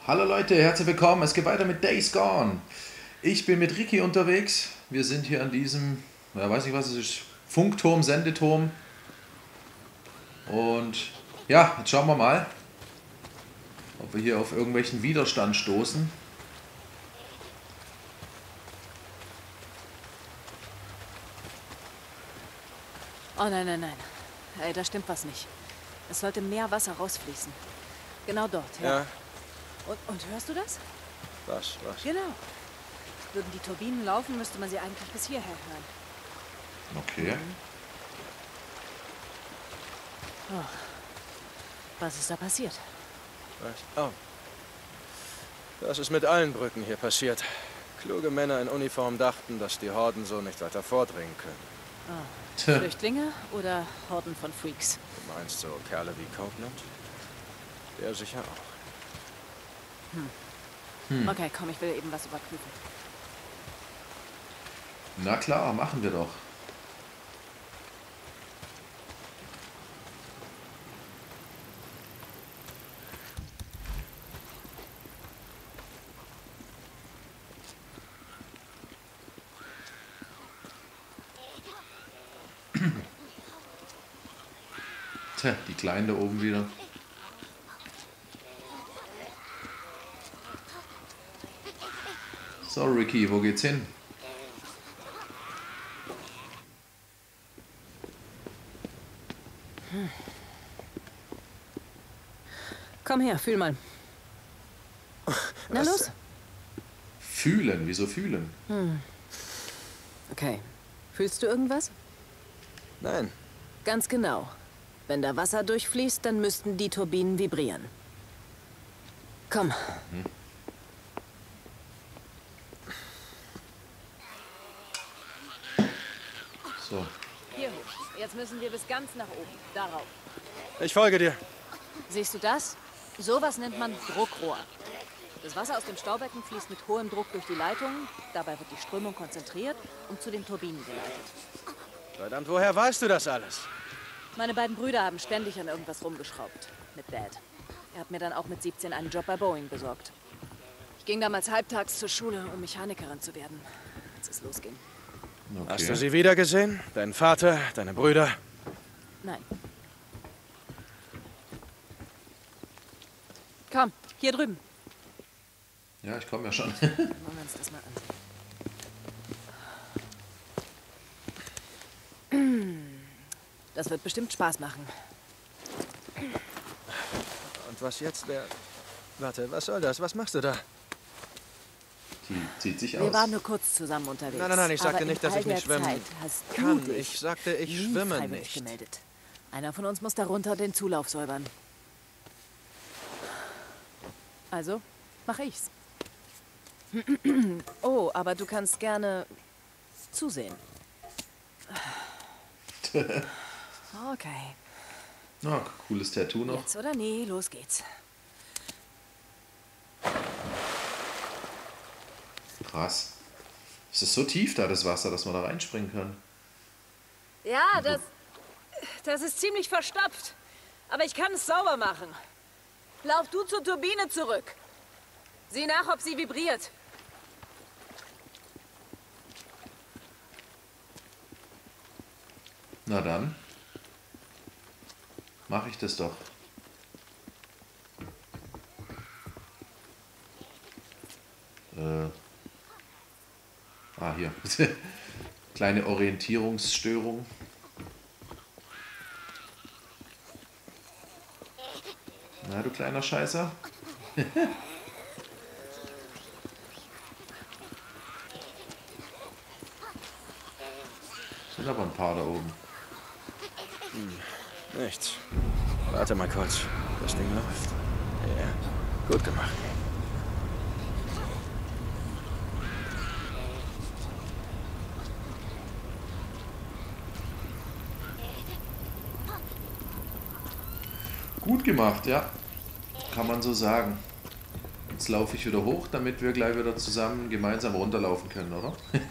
Hallo Leute, herzlich willkommen. Es geht weiter mit Days Gone. Ich bin mit Ricky unterwegs. Wir sind hier an diesem, ja, weiß nicht was es ist, Funkturm, Sendeturm. Und ja, jetzt schauen wir mal, ob wir hier auf irgendwelchen Widerstand stoßen. Oh nein, nein, nein. Ey, da stimmt was nicht. Es sollte mehr Wasser rausfließen. Genau dort, ja. Ja, Und hörst du das? was? Genau. Würden die Turbinen laufen, müsste man sie eigentlich bis hierher hören. Okay. Oh. Was ist da passiert? Was? Oh. Das ist mit allen Brücken hier passiert. Kluge Männer in Uniform dachten, dass die Horden so nicht weiter vordringen können. Flüchtlinge oder Horden von Freaks? Du meinst so Kerle wie Copeland? Der sicher auch. Okay, komm, ich will eben was überprüfen. Na klar, machen wir doch. Tja, die Kleinen da oben wieder. So, Ricky, wo geht's hin? Komm her, fühl mal. Na Was? los? Fühlen, wieso fühlen? Okay. Fühlst du irgendwas? Nein. Ganz genau. Wenn da Wasser durchfließt, dann müssten die Turbinen vibrieren. Komm. So, Hier hoch. Jetzt müssen wir bis ganz nach oben. Darauf. Ich folge dir. Siehst du das? Sowas nennt man Druckrohr. Das Wasser aus dem Staubecken fließt mit hohem Druck durch die Leitungen. Dabei wird die Strömung konzentriert und zu den Turbinen geleitet. Verdammt, woher weißt du das alles? Meine beiden Brüder haben ständig an irgendwas rumgeschraubt. Mit Dad. Er hat mir dann auch mit 17 einen Job bei Boeing besorgt. Ich ging damals halbtags zur Schule, um Mechanikerin zu werden, als es losging. okay. Hast du sie wiedergesehen? Deinen Vater, deine Brüder? Nein. Komm, hier drüben. Ja, ich komme ja schon. Wollen wir uns das mal ansehen. Das wird bestimmt Spaß machen. Und was jetzt? Warte, was soll das? Was machst du da? Die zieht sich Wir aus. waren nur kurz zusammen unterwegs. Nein, ich sagte Aber nicht, in dass all ich nicht der schwimmen Zeit hast du kann. dich Ich sagte, ich nie schwimme freiwillig nicht. gemeldet. Einer von uns muss darunter den Zulauf säubern. Also, mach ich's. Oh, aber du kannst gerne zusehen. Okay. Na, cooles Tattoo noch. Jetzt oder nie, los geht's. Krass. Ist es so tief da, das Wasser, dass man da reinspringen kann? Ja, das ist ziemlich verstopft. Aber ich kann es sauber machen. Lauf du zur Turbine zurück. Sieh nach, ob sie vibriert. Na dann. Mache ich das doch. Hier. Kleine Orientierungsstörung. Na, du kleiner Scheißer. Sind aber ein paar da oben. Nichts. Warte mal kurz. Das Ding läuft. Ja, gut gemacht. Gut gemacht, ja. Kann man so sagen. Jetzt laufe ich wieder hoch, damit wir gleich wieder zusammen gemeinsam runterlaufen können, oder?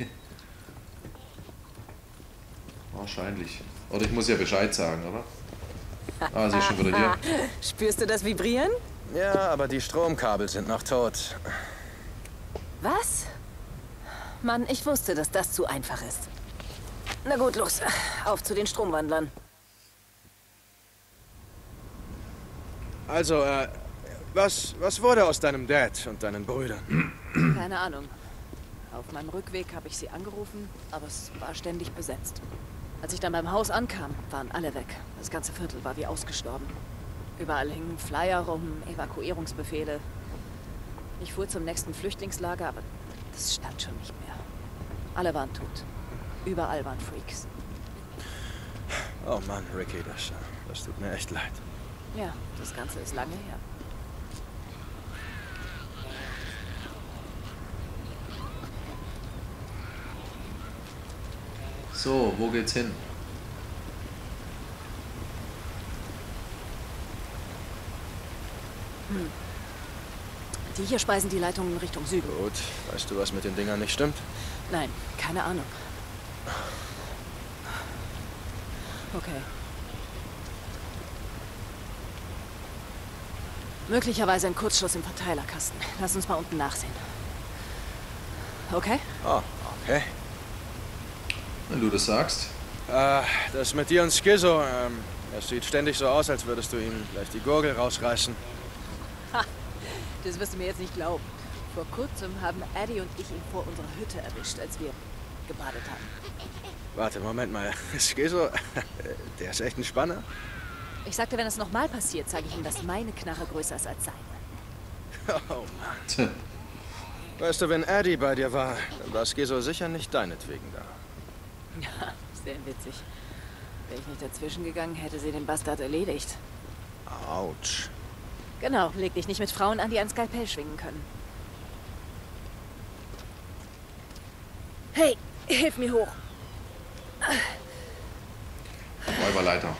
Wahrscheinlich. Oder ich muss ja Bescheid sagen, oder? Ah, sie ist schon wieder hier. Spürst du das Vibrieren? Ja, aber die Stromkabel sind noch tot. Was? Mann, ich wusste, dass das zu einfach ist. Na gut, los. Auf zu den Stromwandlern. Also, was wurde aus deinem Dad und deinen Brüdern? Keine Ahnung. Auf meinem Rückweg habe ich sie angerufen, aber es war ständig besetzt. Als ich dann beim Haus ankam, waren alle weg. Das ganze Viertel war wie ausgestorben. Überall hingen Flyer rum, Evakuierungsbefehle. Ich fuhr zum nächsten Flüchtlingslager, aber das stand schon nicht mehr. Alle waren tot. Überall waren Freaks. Oh Mann, Ricky, das tut mir echt leid. Ja, das Ganze ist lange her. So, wo geht's hin? Die hier speisen die Leitungen in Richtung Süden. Gut, weißt du, was mit den Dingern nicht stimmt? Nein, keine Ahnung. Okay. Möglicherweise ein Kurzschluss im Verteilerkasten. Lass uns mal unten nachsehen. Okay? Oh, okay. Wenn du das sagst. Das mit dir und Skizzo, es sieht ständig so aus, als würdest du ihm gleich die Gurgel rausreißen. Ha, das wirst du mir jetzt nicht glauben. Vor kurzem haben Eddie und ich ihn vor unserer Hütte erwischt, als wir gebadet haben. Warte, Moment mal. Skizzo, der ist echt ein Spanner? Ich sagte, wenn es nochmal passiert, zeige ich ihm, dass meine Knarre größer ist als seine. Oh Mann. Weißt du, wenn Eddie bei dir war, dann war Skizzo sicher nicht deinetwegen da. Ja, sehr witzig. Wäre ich nicht dazwischen gegangen, hätte sie den Bastard erledigt. Autsch. Genau, leg dich nicht mit Frauen an, die ein Skalpell schwingen können. Hey, hilf mir hoch. Räuberleiter.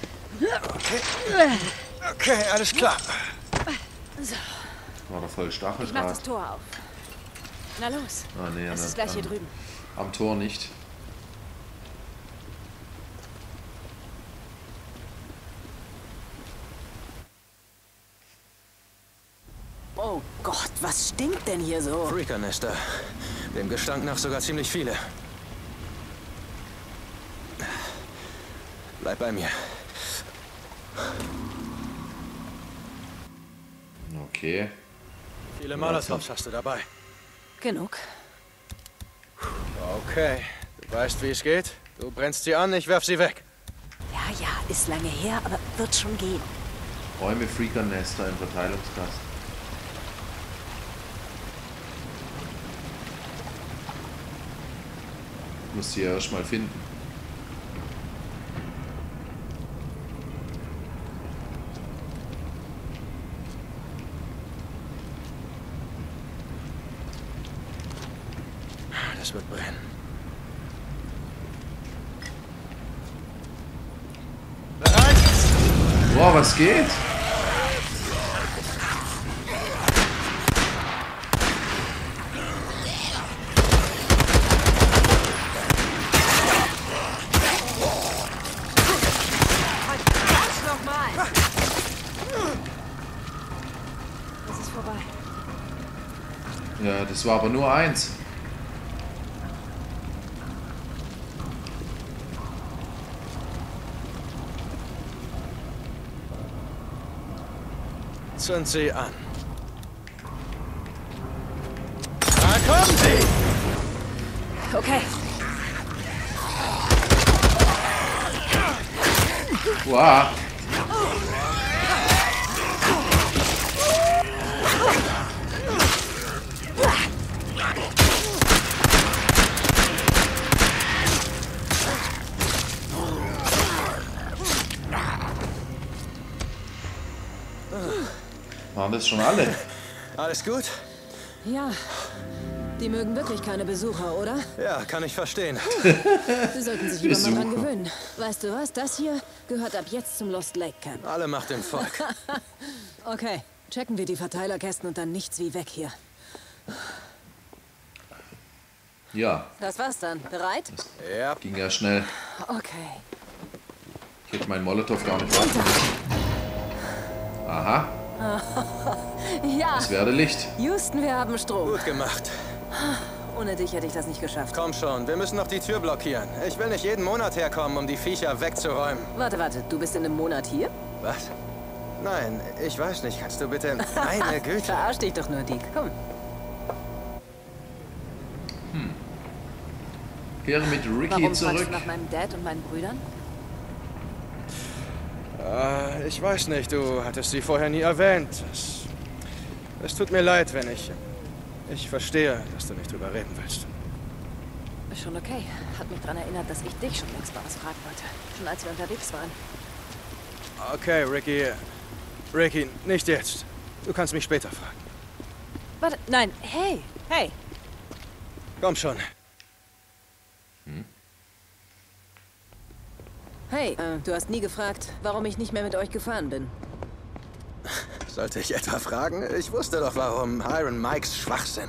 Okay, alles klar. So, War doch voll ich mach das Stacheldraht. Tor auf. Na los. Ah, nee, Es ist gleich hier drüben. Am Tor nicht. Oh Gott, was stinkt denn hier so? Freakernester. Dem Gestank nach sogar ziemlich viele. Bleib bei mir. Okay. Viele Molotovs hast du dabei. Genug. Okay. Du weißt, wie es geht. Du brennst sie an, ich werf sie weg. Ja, ja, ist lange her, aber wird schon gehen. Räume Freakernester im Verteilungskasten. Ich muss sie ja erstmal finden. Das wird brennen. Bereit? Boah, was geht? Es ist vorbei. Ja, das war aber nur eins. Zünd sie an. Da kommen sie! Okay. Wow. Waren das schon alle? Alles gut? Ja, die mögen wirklich keine Besucher, oder? Ja, kann ich verstehen. Sie sollten sich lieber mal dran Besucher. gewöhnen. Weißt du was? Das hier gehört ab jetzt zum Lost Lake Camp. Alle Macht dem Volk. Okay, checken wir die Verteilerkästen und dann nichts wie weg hier. Ja, Das war's dann. Bereit? Ja, ging ja schnell. Okay. Ich hätte meinen Molotow gar nicht warten müssen. Aha. Ja, Es werde Licht. Houston, wir haben Strom. Gut gemacht. Ohne dich hätte ich das nicht geschafft. Komm schon, wir müssen noch die Tür blockieren. Ich will nicht jeden Monat herkommen, um die Viecher wegzuräumen. Warte, du bist in einem Monat hier? Was? Nein, ich weiß nicht. Kannst du bitte... Meine Güte. Verarsch dich doch nur, Dick. Komm. Kehre mit Ricky Warum fragst zurück. du nach meinem Dad und meinen Brüdern? Ich weiß nicht, du hattest sie vorher nie erwähnt. Es tut mir leid, wenn ich... Ich verstehe, dass du nicht drüber reden willst. Ist schon okay. Hat mich daran erinnert, dass ich dich schon längst mal was fragen wollte. Schon als wir unterwegs waren. Okay, Ricky. Ricky, nicht jetzt. Du kannst mich später fragen. Warte, nein, hey. Komm schon. Hey, du hast nie gefragt, warum ich nicht mehr mit euch gefahren bin. Sollte ich etwa fragen? Ich wusste doch, warum. Iron Mikes Schwachsinn.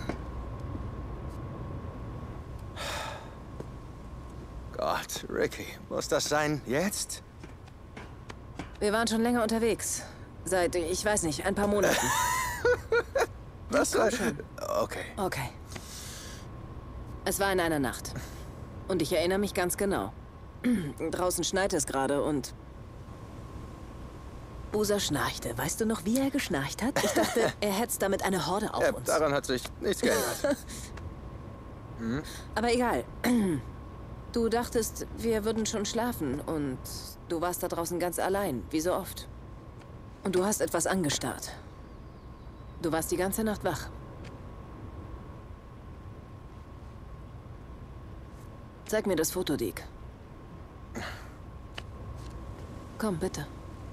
Gott, Ricky, muss das sein jetzt? Wir waren schon länger unterwegs. Seit, ich weiß nicht, ein paar Monaten. Was soll... Okay. Okay. Es war in einer Nacht. Und ich erinnere mich ganz genau. Draußen schneit es gerade und... Boozer schnarchte. Weißt du noch, wie er geschnarcht hat? Ich dachte, er hetzt damit eine Horde auf uns. Daran hat sich nichts geändert. Aber egal. Du dachtest, wir würden schon schlafen und du warst da draußen ganz allein, wie so oft. Und du hast etwas angestarrt. Du warst die ganze Nacht wach. Zeig mir das Foto, Dick. Komm, bitte.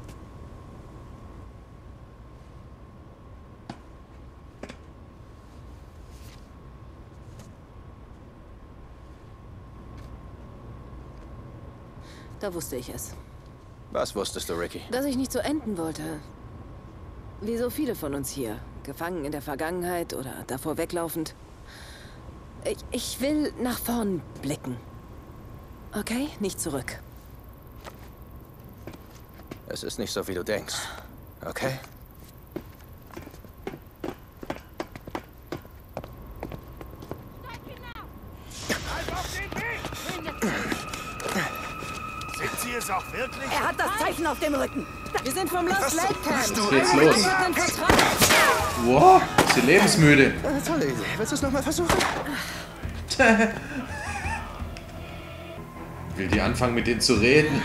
Da wusste ich es. Was wusstest du, Ricky? Dass ich nicht so enden wollte. Wie so viele von uns hier. Gefangen in der Vergangenheit oder davor weglaufend. Ich will nach vorn blicken. Okay? Nicht zurück. Es ist nicht so, wie du denkst. Okay? Sind Sie es auch wirklich? Er hat das Zeichen auf dem Rücken. Wir sind vom Lost Lake Camp. Jetzt geht's los. Einen Vertrag. Wow, ist sie lebensmüde. Tolle Idee. Willst du es nochmal versuchen? Will die anfangen, mit denen zu reden?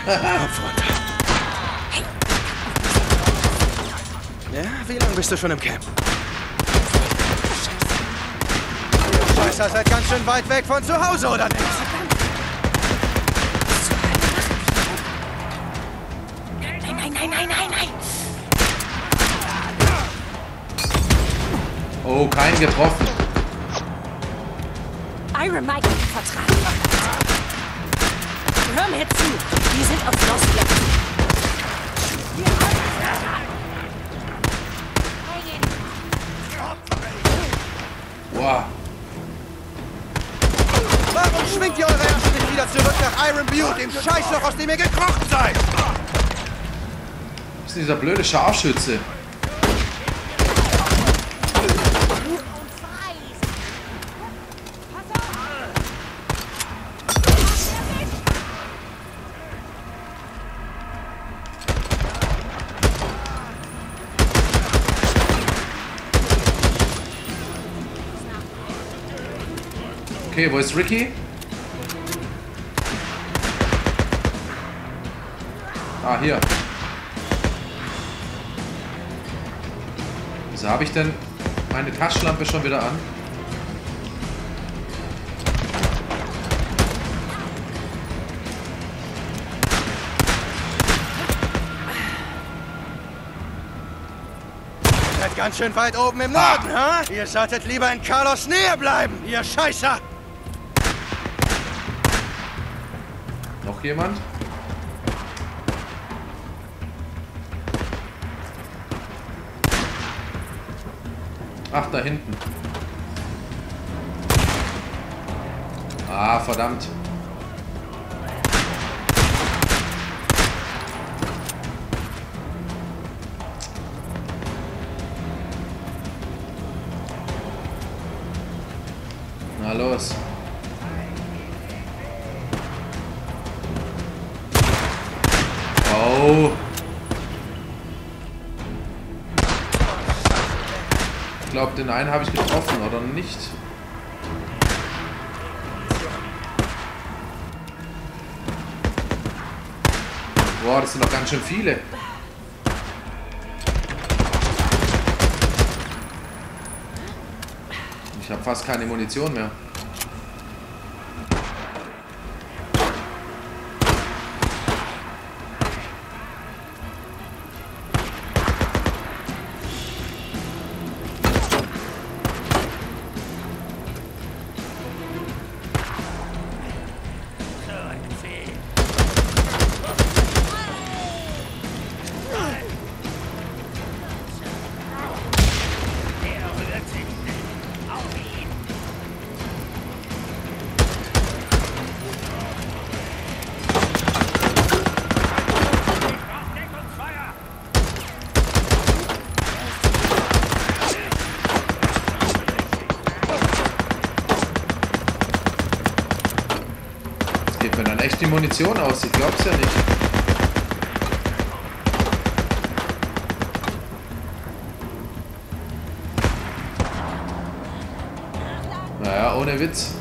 Ja, wie lange bist du schon im Camp? Ihr Scheißer seid ganz schön weit weg von zu Hause, oder nicht? Nein. Oh, keinen getroffen. Iron Mike hat den Vertrag. Hör mir zu. Wir sind auf Lost Lake. Wow. Warum schwingt ihr eure Ärsche nicht wieder zurück nach Iron Butte, dem Scheißloch, aus dem ihr gekrochen seid? Was ist denn dieser blöde Scharfschütze? Okay, wo ist Ricky? Ah, hier. Wieso habe ich denn meine Taschenlampe schon wieder an? Ihr seid ganz schön weit oben im Norden, hä? Ihr solltet lieber in Carlos Nähe bleiben, ihr Scheißer! Noch jemand? Ach, da hinten. Ah, verdammt. los. Oh. Ich glaube, den einen habe ich getroffen, oder nicht? Boah, das sind doch ganz schön viele. Ich habe fast keine Munition mehr. Geht mir dann echt die Munition aus? Ich glaub's ja nicht. Naja, ohne Witz.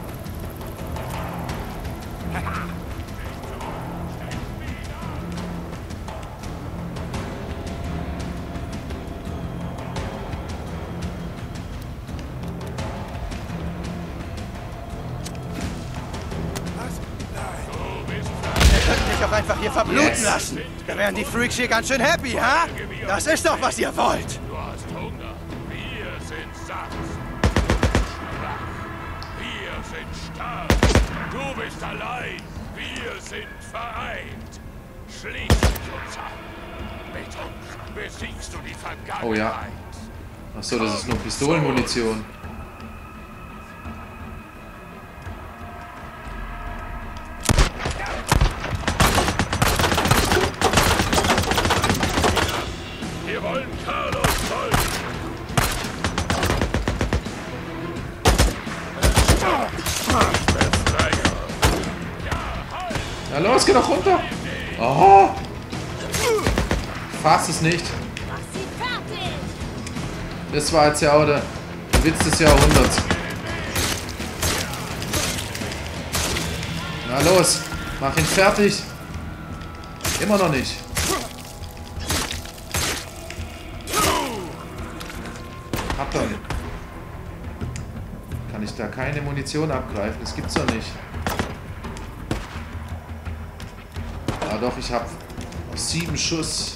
Einfach hier verbluten Yes. lassen. Da wären die Freaks hier ganz schön happy, ha? Das ist doch, was ihr wollt. Du hast Hunger. Wir sind satt. Schwach. Wir sind stark. Du bist allein. Wir sind vereint. Schließ uns an. Mit uns besiegst du die Vergangenheit. Oh ja. Achso, das ist nur Pistolenmunition. Wir wollen Carlos folgen. Befreier. Na los, geh doch runter. Oh. Fass es nicht. Das war jetzt ja auch der Witz des Jahrhunderts. Na los, mach ihn fertig. Immer noch nicht. Hab dann. Kann ich da keine Munition abgreifen? Das gibt's doch nicht. Ah doch, ich hab 7 Schuss.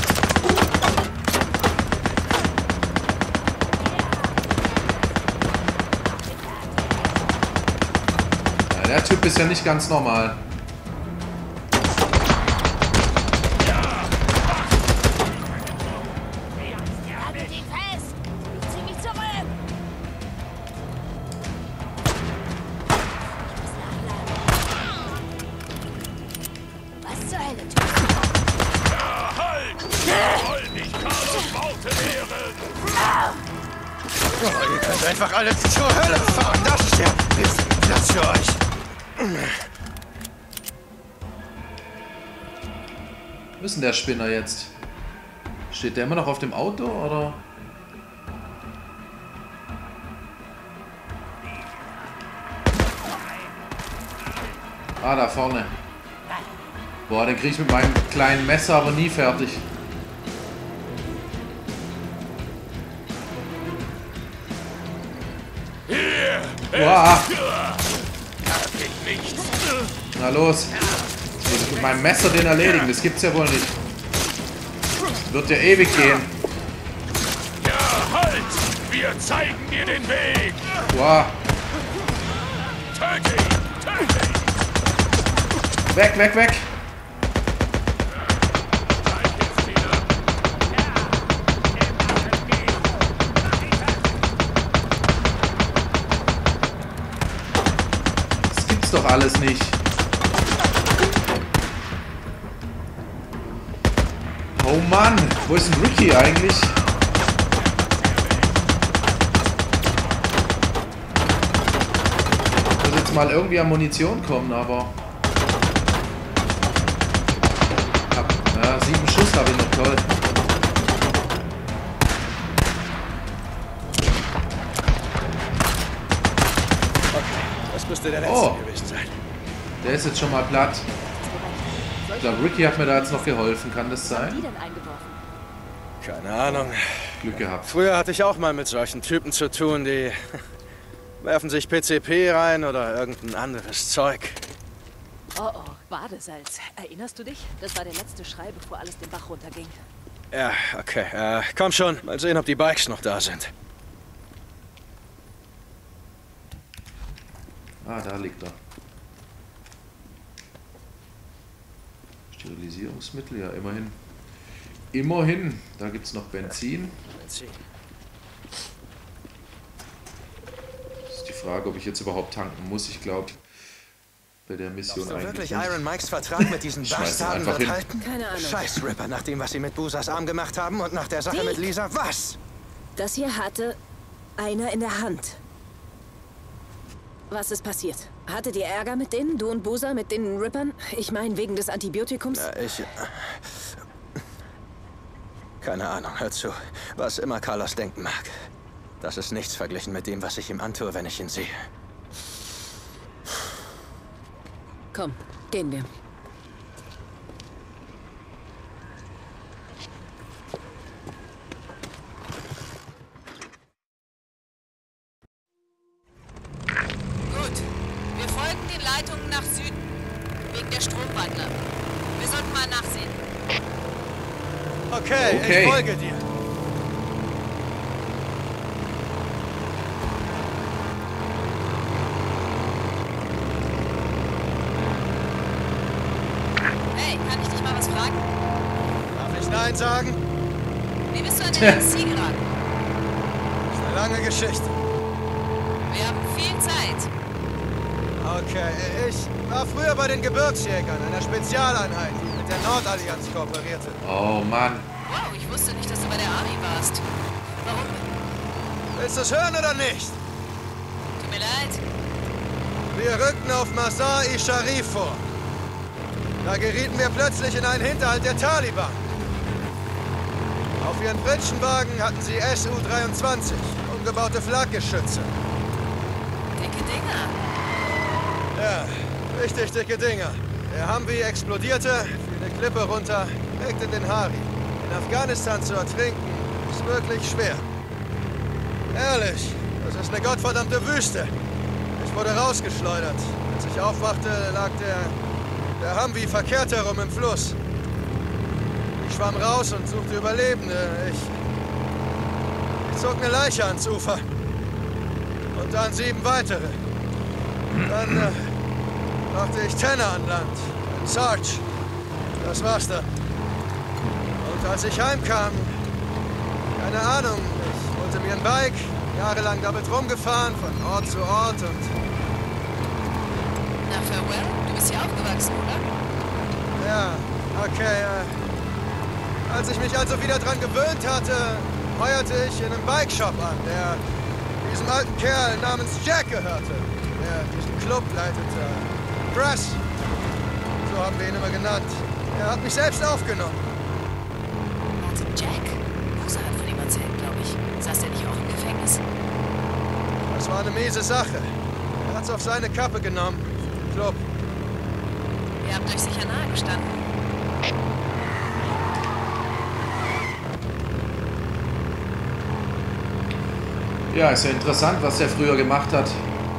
Ja, der Typ ist ja nicht ganz normal. Haltet ihn fest! Ich zieh mich zurück! Was zur Hölle tust du? Ja, halt! Wir wollen nicht Carlos Worte lehren. Oh, ihr könnt einfach alle zur Hölle fahren. Das ist der richtige Platz für euch. Wo ist denn der Spinner jetzt? Steht der immer noch auf dem Auto, oder? Ah, da vorne. Boah, den krieg ich mit meinem kleinen Messer aber nie fertig. Boah. Na los. Jetzt muss ich mit meinem Messer den erledigen. Das gibt's ja wohl nicht. Wird ja ewig gehen. Ja, halt! Wir zeigen dir den Weg. Boah. Töte ihn! Töte ihn! Weg, weg, weg. Das gibt's doch alles nicht. Oh Mann, wo ist denn Ricky eigentlich? jetzt mal irgendwie an Munition kommen, aber... Ja, 7 Schuss habe ich noch, toll. Okay, das müsste der letzte gewesen sein. Der ist jetzt schon mal platt. Ich glaube, Ricky hat mir da jetzt noch geholfen. Kann das sein? Die denn eingeworfen? Keine Ahnung. Glück gehabt. Früher hatte ich auch mal mit solchen Typen zu tun, die werfen sich PCP rein oder irgendein anderes Zeug. Oh, Badesalz. Erinnerst du dich? Das war der letzte Schrei, bevor alles den Bach runterging. Ja, okay. Komm schon. Mal sehen, ob die Bikes noch da sind. Ah, da liegt er. Sterilisierungsmittel, ja, immerhin. Immerhin. Da gibt es noch Benzin. Benzin. Das ist die Frage, ob ich jetzt überhaupt tanken muss. Ich glaube, bei der Mission Glaubst du eigentlich wirklich, nicht. Iron Mikes Vertrag mit diesen Schmeiß ihn Bastarden einfach wird hin. halten? Keine Ahnung. Scheiß Ripper, nach dem, was sie mit Boozers Arm gemacht haben und nach der Sache Wie? mit Lisa. Was? Das hier hatte einer in der Hand. Was ist passiert? Hattet ihr Ärger mit denen? Du und Boozer mit den Rippern? Ich meine, wegen des Antibiotikums? Keine Ahnung, hör zu. Was immer Carlos denken mag. Das ist nichts verglichen mit dem, was ich ihm antue, wenn ich ihn sehe. Komm, gehen wir. Gut. Wir folgen den Leitungen nach Süden. Wegen der Stromwandler. Wir sollten mal nachsehen. Okay, Okay. ich folge dir. Hey, kann ich dich mal was fragen? Darf ich Nein sagen? Wie bist du an der LC geraten? Das ist eine lange Geschichte. Wir haben viel Zeit. Okay, ich war früher bei den Gebirgsjägern, einer Spezialeinheit, die mit der Nordallianz kooperierte. Oh Mann. Wow, ich wusste nicht, dass du bei der Army warst. Warum? Willst du es hören oder nicht? Tut mir leid. Wir rückten auf Mazar-i Sharif vor. Da gerieten wir plötzlich in einen Hinterhalt der Taliban. Auf ihren Pritschenwagen hatten sie Su-23, umgebaute Flakgeschütze. Dicke Dinger. Ja, richtig dicke Dinger. Der Humvee explodierte, fiel eine Klippe runter, legte den Hari. In Afghanistan zu ertrinken, ist wirklich schwer. Ehrlich, das ist eine gottverdammte Wüste. Ich wurde rausgeschleudert. Als ich aufwachte, lag der Humvee verkehrt herum im Fluss. Ich schwamm raus und suchte Überlebende. Ich zog eine Leiche ans Ufer. Und dann 7 weitere. Dann brachte ich Tanner an Land. Ein Sarge. Das war's dann. Und als ich heimkam, keine Ahnung, ich holte mir ein Bike, jahrelang damit rumgefahren, von Ort zu Ort und... Na, Farewell, du bist hier aufgewachsen, oder? Ja, okay, als ich mich also wieder dran gewöhnt hatte, heuerte ich in einem Bike-Shop an, der diesem alten Kerl namens Jack gehörte, der diesen Club leitete. Press, so haben wir ihn immer genannt. Er hat mich selbst aufgenommen. Warte, Jack? Musa hat von ihm erzählt, glaube ich. Saß der nicht auch im Gefängnis? Das war eine miese Sache. Er hat's auf seine Kappe genommen. Club. Ihr habt euch sicher nahe gestanden. Ja, ist ja interessant, was der früher gemacht hat.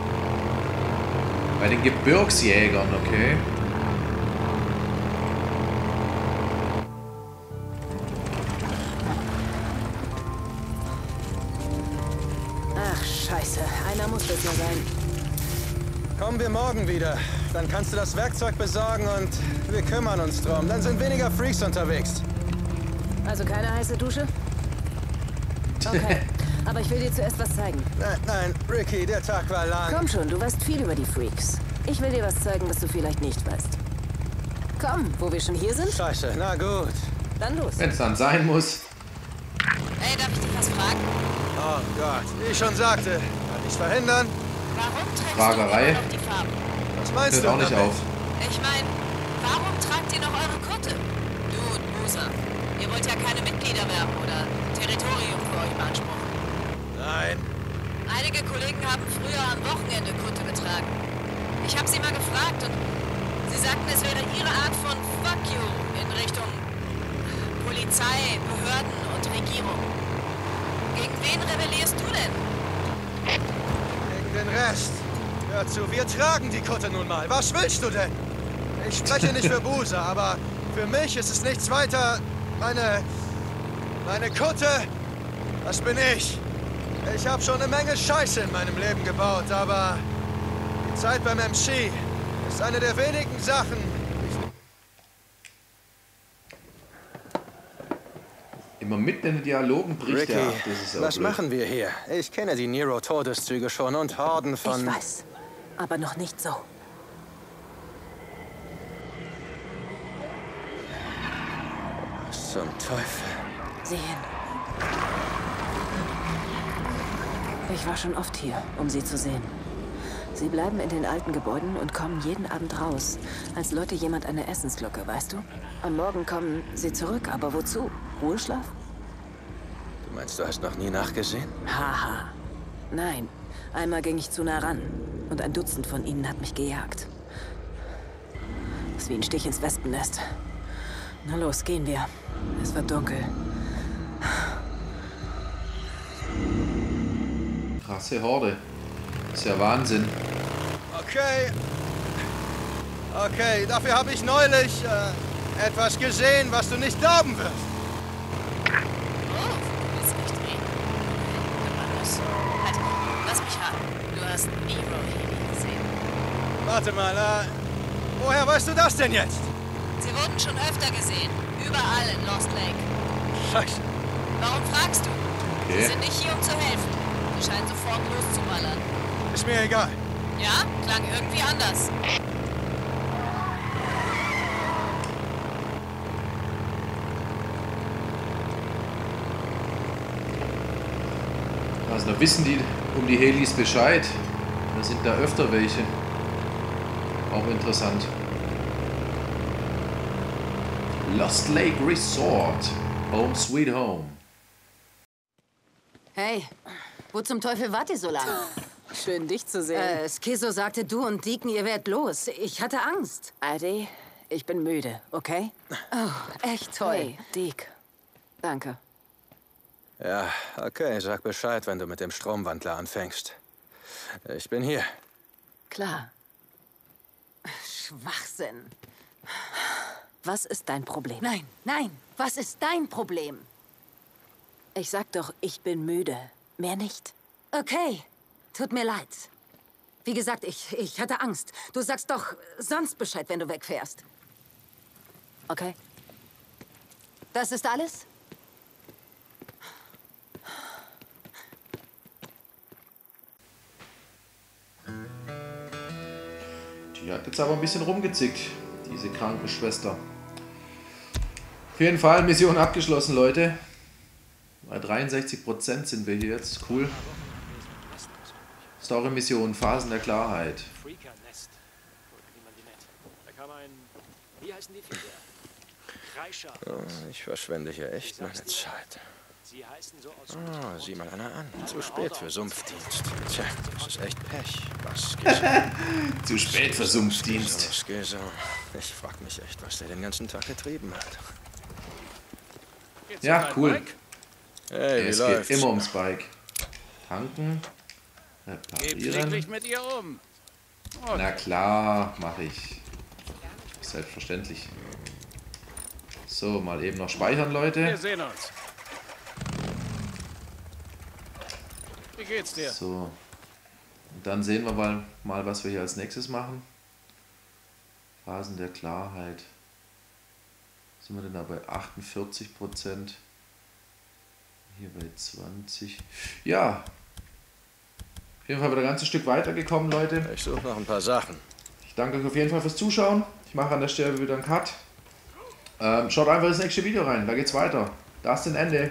Bei den Gebirgsjägern, okay. Ach, scheiße. Einer muss das ja sein. Kommen wir morgen wieder. Dann kannst du das Werkzeug besorgen und wir kümmern uns drum. Dann sind weniger Freaks unterwegs. Also keine heiße Dusche? Okay. Aber ich will dir zuerst was zeigen. Nein, Ricky, der Tag war lang. Komm schon, du weißt viel über die Freaks. Ich will dir was zeigen, das du vielleicht nicht weißt. Komm, wo wir schon hier sind, Scheiße, na gut. dann los. Wenn es dann sein muss. Hey, darf ich dich was fragen? Oh Gott, wie ich schon sagte, kann ich's verhindern? Warum trägst Fragerei. du immer noch die Farben? Was meinst Hört du auch nicht damit? auf. Ich meine, warum tragt ihr noch eure Kutte? Du und Musa, ihr wollt ja keine Mitglieder werben oder Territorium für euch beanspruchen. Nein. Einige Kollegen haben früher am Wochenende Kutte getragen. Ich habe sie mal gefragt und sie sagten, es wäre ihre Art von Fuck you in Richtung Polizei, Behörden und Regierung. Gegen wen rebellierst du denn? Gegen den Rest. Hör zu, wir tragen die Kutte nun mal. Was willst du denn? Ich spreche nicht für Busa, aber für mich ist es nichts weiter. Meine Kutte, das bin ich. Ich habe schon eine Menge Scheiße in meinem Leben gebaut, aber die Zeit beim MC ist eine der wenigen Sachen. Immer mitten in den Dialogen bricht Ricky, er ab. Das ist auch was blöd. machen wir hier? Ich kenne die Nero-Todeszüge schon und Horden von... Ich weiß, aber noch nicht so. Was zum Teufel? Sieh hin. Ich war schon oft hier, um sie zu sehen. Sie bleiben in den alten Gebäuden und kommen jeden Abend raus, als läute jemand eine Essensglocke, weißt du? Am Morgen kommen sie zurück, aber wozu? Ruheschlaf? Du meinst, du hast noch nie nachgesehen? Haha. Nein, einmal ging ich zu nah ran und ein Dutzend von ihnen hat mich gejagt. Das ist wie ein Stich ins Wespennest. Na los, gehen wir. Es wird dunkel. Krasse Horde. Ist ja Wahnsinn. Okay, dafür habe ich neulich etwas gesehen, was du nicht glauben wirst. Oh, du willst nicht reden? Los. Halt, lass mich raten. Du hast Nero hier gesehen. Warte mal, woher weißt du das denn jetzt? Sie wurden schon öfter gesehen. Überall in Lost Lake. Scheiße. Warum fragst du? Okay. Sie sind nicht hier, um zu helfen. Sie scheinen sofort loszuballern. Ist mir egal. Ja? Klang irgendwie anders. Also da wissen die um die Helis Bescheid. Da sind da öfter welche. Auch interessant. Lost Lake Resort. Home sweet home. Hey, wo zum Teufel wart ihr so lange? Schön, dich zu sehen. Skizo sagte, du und Deacon, ihr wärt los. Ich hatte Angst. Adi, ich bin müde, okay? Oh, echt toll. Hey, Deke. Danke. Ja, okay, sag Bescheid, wenn du mit dem Stromwandler anfängst. Ich bin hier. Klar. Schwachsinn. Was ist dein Problem? Nein, nein, was ist dein Problem? Ich sag doch, ich bin müde. Mehr nicht. Okay, tut mir leid. Wie gesagt, ich hatte Angst. Du sagst doch sonst Bescheid, wenn du wegfährst. Okay? Das ist alles? Die hat jetzt aber ein bisschen rumgezickt, diese Krankenschwester. Auf jeden Fall Mission abgeschlossen, Leute. Bei 63% sind wir hier jetzt. Cool. Story-Mission, Phasen der Klarheit. Freaker-Nest. Niemand die nett. Da kam ein... Wie heißen die Viecher? Kreischer. Ich verschwende hier echt meine Zeit. Sie heißen so aus... Sieh mal einer an. Zu spät für Sumpfdienst. Tja, das ist echt Pech. Was geht Zu spät für Sumpfdienst. so? Ich frag mich echt, was der den ganzen Tag getrieben hat. Ja, cool. Hey, wie Es läuft's? geht immer ums Bike. Tanken. Geht Reparieren. friedlich mit ihr um. Na klar, mache ich. Selbstverständlich. So, mal eben noch speichern, Wir Leute. sehen uns. Wie geht's dir? So. Und dann sehen wir mal, was wir hier als nächstes machen. Phasen der Klarheit. Sind wir denn da bei 48%? Hier bei 20. Ja. Auf jeden Fall wieder ein ganzes Stück weitergekommen, Leute. Ich suche noch ein paar Sachen. Ich danke euch auf jeden Fall fürs Zuschauen. Ich mache an der Stelle wieder einen Cut. Schaut einfach ins nächste Video rein. Da geht's weiter. Das ist ein Ende.